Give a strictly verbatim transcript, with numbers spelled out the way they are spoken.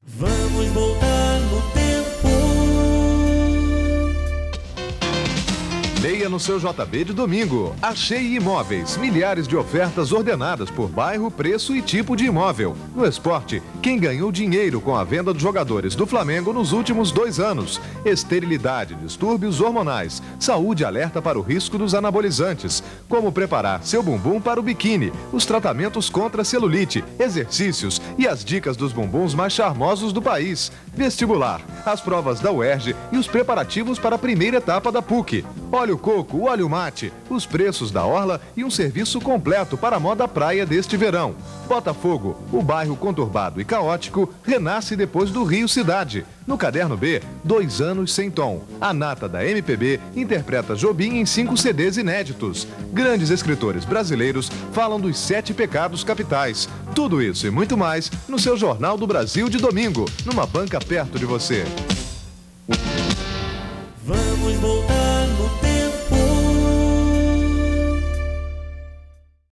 Vamos voltar no tempo. Leia no seu J B de domingo. Achei Imóveis. Milhares de ofertas ordenadas por bairro, preço e tipo de imóvel. No esporte, quem ganhou dinheiro com a venda dos jogadores do Flamengo nos últimos dois anos. Esterilidade, distúrbios hormonais. Saúde alerta para o risco dos anabolizantes. Como preparar seu bumbum para o biquíni. Os tratamentos contra celulite, exercícios e as dicas dos bumbuns mais charmosos do país. Vestibular, as provas da U E R J e os preparativos para a primeira etapa da P U C. Óleo coco, óleo mate, os preços da orla e um serviço completo para a moda praia deste verão. Botafogo, o bairro conturbado e caótico, renasce depois do Rio Cidade. No Caderno B, Dois Anos Sem Tom. A nata da M P B interpreta Jobim em cinco C Ds inéditos. Grandes escritores brasileiros falam dos sete pecados capitais. Tudo isso e muito mais no seu Jornal do Brasil de domingo, numa banca perto de você. Vamos voltar.